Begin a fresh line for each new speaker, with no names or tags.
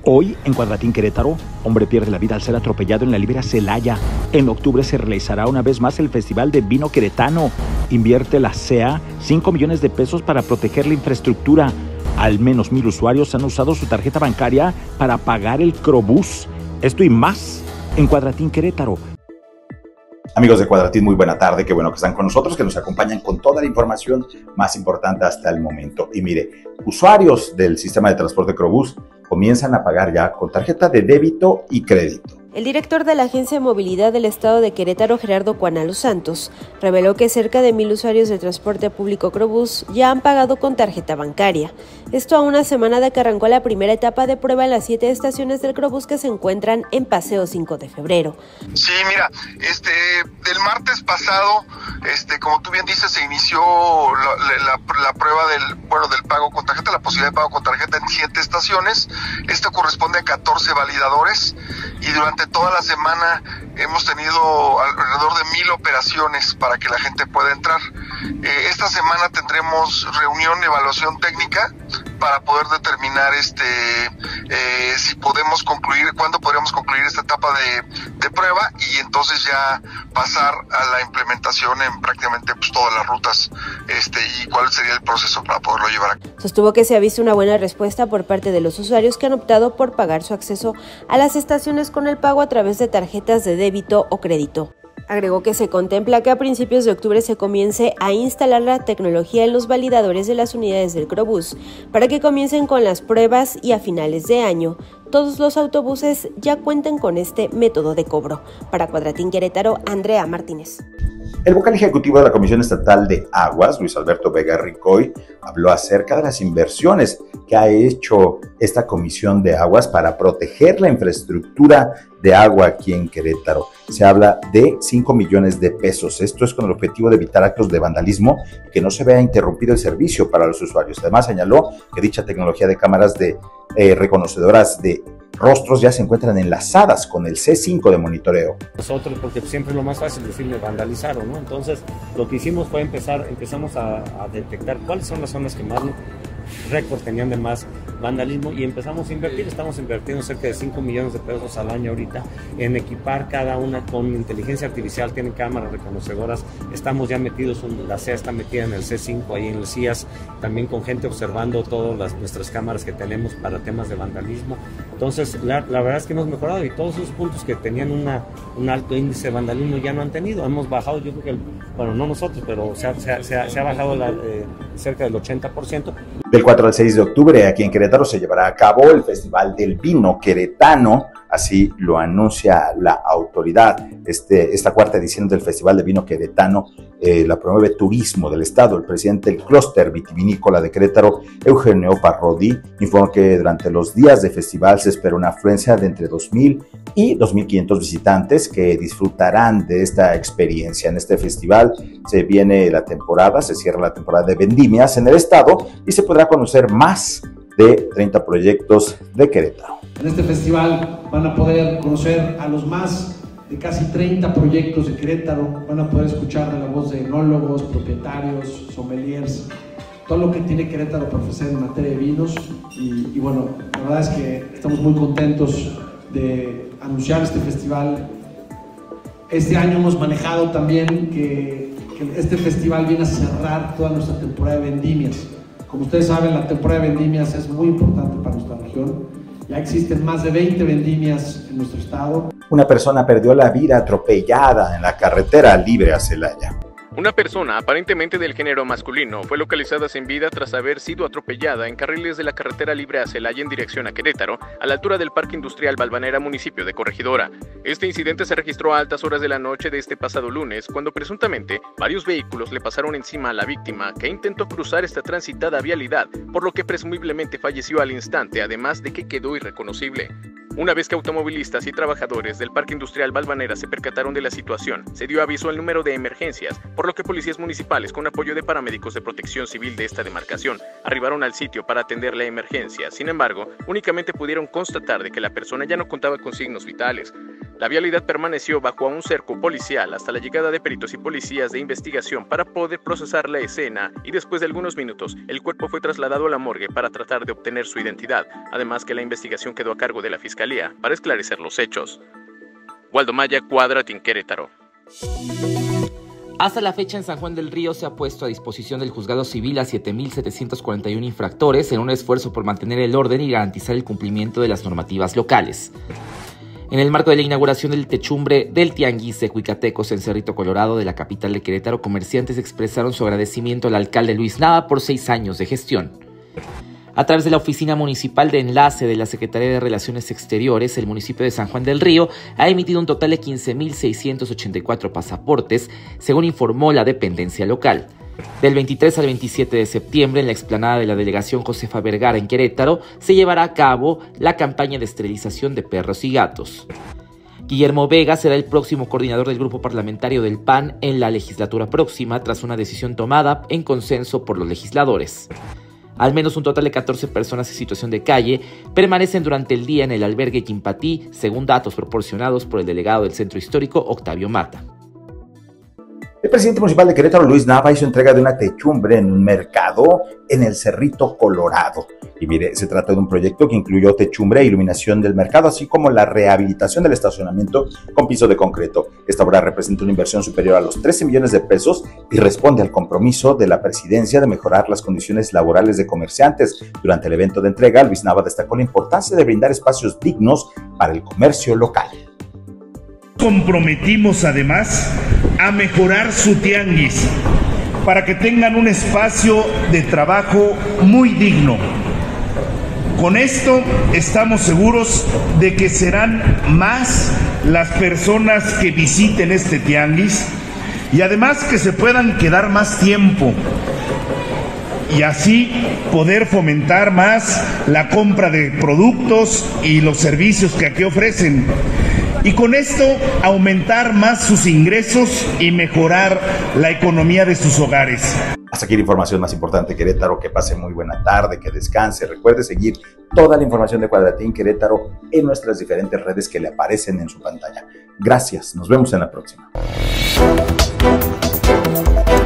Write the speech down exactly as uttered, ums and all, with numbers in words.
Hoy, en Cuadratín Querétaro, hombre pierde la vida al ser atropellado en la Libera Celaya. En octubre se realizará una vez más el Festival de Vino Queretano. Invierte la C E A cinco millones de pesos para proteger la infraestructura. Al menos mil usuarios han usado su tarjeta bancaria para pagar el Crobús. Esto y más en Cuadratín Querétaro.
Amigos de Cuadratín, muy buena tarde, qué bueno que están con nosotros, que nos acompañan con toda la información más importante hasta el momento. Y mire, usuarios del sistema de transporte Crobús comienzan a pagar ya con tarjeta de débito y crédito.
El director de la Agencia de Movilidad del Estado de Querétaro, Gerardo Cuanalo Santos, reveló que cerca de mil usuarios del transporte público Crobús ya han pagado con tarjeta bancaria. Esto a una semana de que arrancó la primera etapa de prueba en las siete estaciones del Crobús que se encuentran en Paseo cinco de febrero.
Sí, mira, este, el martes pasado, este, como tú bien dices, se inició la, la, la prueba del, bueno, del pago con tarjeta, la posibilidad de pago con tarjeta en siete estaciones. Esto corresponde a catorce validadores y durante toda la semana hemos tenido alrededor de mil operaciones para que la gente pueda entrar. Eh, esta semana tendremos reunión de evaluación técnica para poder determinar este eh, si podemos concluir, cuándo podríamos concluir esta etapa de, de prueba y entonces ya pasar a la implementación en prácticamente pues, todas las rutas este, y cuál sería el proceso para poderlo llevar a cabo.
Sostuvo que se ha visto una buena respuesta por parte de los usuarios que han optado por pagar su acceso a las estaciones con el pago a través de tarjetas de débito o crédito. Agregó que se contempla que a principios de octubre se comience a instalar la tecnología en los validadores de las unidades del Crobús para que comiencen con las pruebas y a finales de año todos los autobuses ya cuenten con este método de cobro. Para Cuadratín Querétaro, Andrea Martínez.
El vocal ejecutivo de la Comisión Estatal de Aguas, Luis Alberto Vega Ricoy, habló acerca de las inversiones que ha hecho esta Comisión de Aguas para proteger la infraestructura de agua aquí en Querétaro. Se habla de cinco millones de pesos. Esto es con el objetivo de evitar actos de vandalismo y que no se vea interrumpido el servicio para los usuarios. Además, señaló que dicha tecnología de cámaras de eh, reconocedoras de rostros ya se encuentran enlazadas con el C cinco de monitoreo.
Nosotros, porque siempre es lo más fácil decirle vandalizaron, ¿no? Entonces, lo que hicimos fue empezar, empezamos a, a detectar cuáles son las zonas que más récord tenían de más vandalismo y empezamos a invertir. Estamos invirtiendo cerca de cinco millones de pesos al año ahorita en equipar cada una con inteligencia artificial, tienen cámaras reconocedoras, estamos ya metidos, la C E A está metida en el C cinco, ahí en el C I A S, también con gente observando todas las, nuestras cámaras que tenemos para temas de vandalismo. Entonces, la, la verdad es que hemos mejorado y todos esos puntos que tenían una, un alto índice de vandalismo ya no han tenido. Hemos bajado, yo creo que, el, bueno, no nosotros, pero se ha, se ha, se ha, se ha bajado la, eh, cerca del ochenta por ciento.
Del cuatro al seis de octubre, aquí en Querétaro, se llevará a cabo el Festival del Vino Queretano, así lo anuncia la autoridad. Este, esta cuarta edición del Festival de Vino Queretano eh, la promueve Turismo del Estado. El presidente del Clúster Vitivinícola de Querétaro, Eugenio Parrodí, informó que durante los días de festival se espera una afluencia de entre dos mil y dos mil quinientos visitantes que disfrutarán de esta experiencia. En este festival se viene la temporada, se cierra la temporada de vendimias en el estado y se podrá conocer más de treinta proyectos de Querétaro.
En este festival van a poder conocer a los más de casi treinta proyectos de Querétaro, van a poder escuchar la voz de enólogos, propietarios, sommeliers, todo lo que tiene Querétaro para ofrecer en materia de vinos y, y bueno, la verdad es que estamos muy contentos de anunciar este festival. Este año hemos manejado también que, que este festival viene a cerrar toda nuestra temporada de vendimias. Como ustedes saben, la temporada de vendimias es muy importante para nuestra región. Ya existen más de veinte vendimias en nuestro estado.
Una persona perdió la vida atropellada en la carretera Libre a Celaya.
Una persona, aparentemente del género masculino, fue localizada sin vida tras haber sido atropellada en carriles de la carretera Libre a Celaya en dirección a Querétaro, a la altura del Parque Industrial Valvanera, municipio de Corregidora. Este incidente se registró a altas horas de la noche de este pasado lunes, cuando presuntamente varios vehículos le pasaron encima a la víctima, que intentó cruzar esta transitada vialidad, por lo que presumiblemente falleció al instante, además de que quedó irreconocible. Una vez que automovilistas y trabajadores del Parque Industrial Valvanera se percataron de la situación, se dio aviso al número de emergencias, por lo que policías municipales, con apoyo de paramédicos de protección civil de esta demarcación, arribaron al sitio para atender la emergencia. Sin embargo, únicamente pudieron constatar de que la persona ya no contaba con signos vitales. La vialidad permaneció bajo un cerco policial hasta la llegada de peritos y policías de investigación para poder procesar la escena, y después de algunos minutos el cuerpo fue trasladado a la morgue para tratar de obtener su identidad, además que la investigación quedó a cargo de la Fiscalía para esclarecer los hechos. Waldo Maya, Cuadratín, Querétaro.
Hasta la fecha, en San Juan del Río se ha puesto a disposición del juzgado civil a siete mil setecientos cuarenta y uno infractores en un esfuerzo por mantener el orden y garantizar el cumplimiento de las normativas locales. En el marco de la inauguración del techumbre del Tianguis de Cuicatecos en Cerrito Colorado de la capital de Querétaro, comerciantes expresaron su agradecimiento al alcalde Luis Nava por seis años de gestión. A través de la Oficina Municipal de Enlace de la Secretaría de Relaciones Exteriores, el municipio de San Juan del Río ha emitido un total de quince mil seiscientos ochenta y cuatro pasaportes, según informó la dependencia local. Del veintitrés al veintisiete de septiembre, en la explanada de la delegación Josefa Vergara en Querétaro, se llevará a cabo la campaña de esterilización de perros y gatos. Guillermo Vega será el próximo coordinador del grupo parlamentario del P A N en la legislatura próxima, tras una decisión tomada en consenso por los legisladores. Al menos un total de catorce personas en situación de calle permanecen durante el día en el albergue Quimpatí, según datos proporcionados por el delegado del Centro Histórico, Octavio Mata.
El presidente municipal de Querétaro, Luis Nava, hizo entrega de una techumbre en un mercado en el Cerrito Colorado. Y mire, se trata de un proyecto que incluyó techumbre e iluminación del mercado, así como la rehabilitación del estacionamiento con piso de concreto. Esta obra representa una inversión superior a los trece millones de pesos y responde al compromiso de la presidencia de mejorar las condiciones laborales de comerciantes. Durante el evento de entrega, Luis Nava destacó la importancia de brindar espacios dignos para el comercio local.
Comprometimos además a mejorar su tianguis para que tengan un espacio de trabajo muy digno. Con esto estamos seguros de que serán más las personas que visiten este tianguis y además que se puedan quedar más tiempo y así poder fomentar más la compra de productos y los servicios que aquí ofrecen. Y con esto aumentar más sus ingresos y mejorar la economía de sus hogares.
Hasta aquí la información más importante de Querétaro. Que pase muy buena tarde, que descanse. Recuerde seguir toda la información de Cuadratín Querétaro en nuestras diferentes redes que le aparecen en su pantalla. Gracias, nos vemos en la próxima.